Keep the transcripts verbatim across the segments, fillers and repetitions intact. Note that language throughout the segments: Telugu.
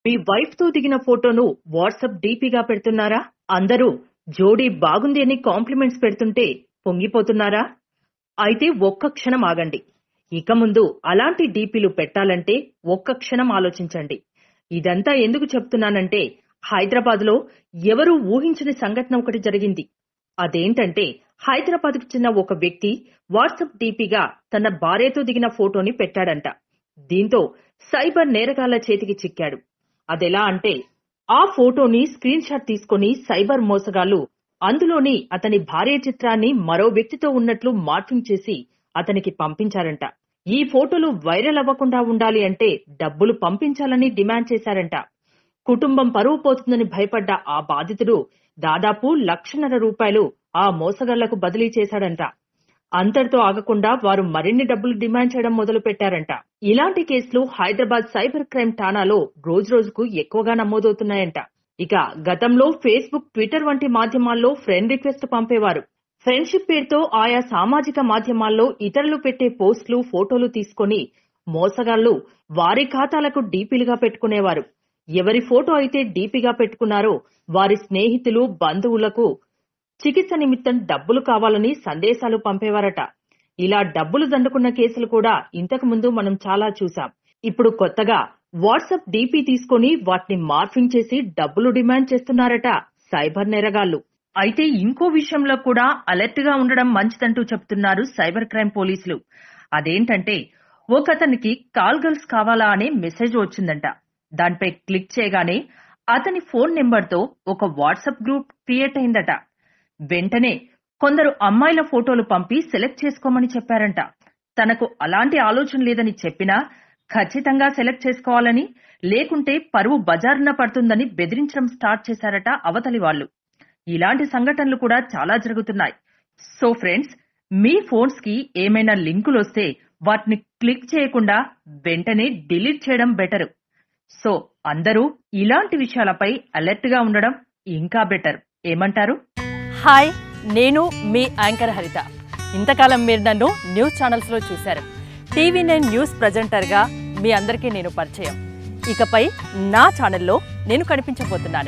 మీ వైఫ్ తో దిగిన ఫోటోను వాట్సాప్ డీపీగా పెడుతున్నారా? అందరూ జోడీ బాగుంది అని కాంప్లిమెంట్స్ పెడుతుంటే పొంగిపోతున్నారా? అయితే ఒక్క క్షణం ఆగండి. ఇక ముందు అలాంటి డీపీలు పెట్టాలంటే ఒక్క క్షణం ఆలోచించండి. ఇదంతా ఎందుకు చెప్తున్నానంటే హైదరాబాద్ లో ఎవరూ ఊహించని సంఘటన ఒకటి జరిగింది. అదేంటంటే హైదరాబాద్ కు చెందిన ఒక వ్యక్తి వాట్సాప్ డీపీగా తన భార్యతో దిగిన ఫోటోని పెట్టాడంట. దీంతో సైబర్ నేరగాళ్ల చేతికి చిక్కాడు. అదెలా అంటే ఆ ఫోటోని స్క్రీన్ షాట్ తీసుకుని సైబర్ మోసగాళ్లు అందులోని అతని భార్య చిత్రాన్ని మరో వ్యక్తితో ఉన్నట్లు మార్ఫింగ్ చేసి అతనికి పంపించారంట. ఈ ఫోటోలు వైరల్ అవ్వకుండా ఉండాలి అంటే డబ్బులు పంపించాలని డిమాండ్ చేశారంట. కుటుంబం పరువు పోతుందని భయపడ్డ ఆ బాధితుడు దాదాపు లక్షన్నర రూపాయలు ఆ మోసగాళ్లకు బదిలీ చేశాడంట. అంతటితో ఆగకుండా వారు మరిన్ని డబ్బులు డిమాండ్ చేయడం మొదలు పెట్టారంట. ఇలాంటి కేసులు హైదరాబాద్ సైబర్ క్రైమ్ ఠాణాలో రోజురోజుకు ఎక్కువగా నమోదవుతున్నాయంట. ఇక గతంలో ఫేస్బుక్, ట్విట్టర్ వంటి మాధ్యమాల్లో ఫ్రెండ్ రిక్వెస్ట్ పంపేవారు. ఫ్రెండ్షిప్ పేరుతో ఆయా సామాజిక మాధ్యమాల్లో ఇతరులు పెట్టే పోస్టులు, ఫోటోలు తీసుకొని మోసగాళ్లు వారి ఖాతాలకు డీపీలుగా పెట్టుకునేవారు. ఎవరి ఫోటో అయితే డీపీగా పెట్టుకున్నారో వారి స్నేహితులు, బంధువులకు చికిత్స నిమిత్తం డబ్బులు కావాలని సందేశాలు పంపేవారట. ఇలా డబ్బులు దండుకున్న కేసులు కూడా ఇంతకు ముందు మనం చాలా చూసాం. ఇప్పుడు కొత్తగా వాట్సాప్ డీపీ తీసుకుని వాటిని మార్ఫింగ్ చేసి డబ్బులు డిమాండ్ చేస్తున్నారట సైబర్ నేరగాళ్లు. అయితే ఇంకో విషయంలో కూడా అలర్ట్ గా ఉండడం మంచిదంటూ చెప్తున్నారు సైబర్ క్రైమ్ పోలీసులు. అదేంటంటే ఒకతనికి కాల్ గర్ల్స్ కావాలా అనే మెసేజ్ వచ్చిందంట. దానిపై క్లిక్ చేయగానే అతని ఫోన్ నెంబర్ తో ఒక వాట్సాప్ గ్రూప్ క్రియేట్ అయిందట. వెంటనే కొందరు అమ్మాయిల ఫోటోలు పంపి సెలెక్ట్ చేసుకోమని చెప్పారంట. తనకు అలాంటి ఆలోచన లేదని చెప్పినా ఖచ్చితంగా సెలెక్ట్ చేసుకోవాలని, లేకుంటే పరువు బజారున పడుతుందని బెదిరించడం స్టార్ట్ చేశారట అవతలి వాళ్ళు. ఇలాంటి సంఘటనలు కూడా చాలా జరుగుతున్నాయి. సో ఫ్రెండ్స్, మీ ఫోన్స్ కి ఏమైనా లింకులు వస్తే వాటిని క్లిక్ చేయకుండా వెంటనే డిలీట్ చేయడం బెటర్. సో అందరూ ఇలాంటి విషయాలపై అలర్ట్ గా ఉండడం ఇంకా బెటర్. ఏమంటారు? హాయ్, నేను మీ యాంకర్ హరిత. ఇంతకాలం మీరు నన్ను న్యూస్ ఛానల్స్ లో చూశారు. టీవీ నైన్ న్యూస్ ప్రెజెంటర్గా మీ అందరికీ నేను పరిచయం. ఇకపై నా ఛానల్లో నేను కనిపించబోతున్నాను.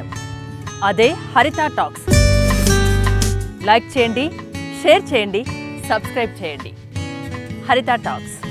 అదే హరిత టాక్స్. లైక్ చేయండి, షేర్ చేయండి, సబ్స్క్రైబ్ చేయండి. హరిత టాక్స్.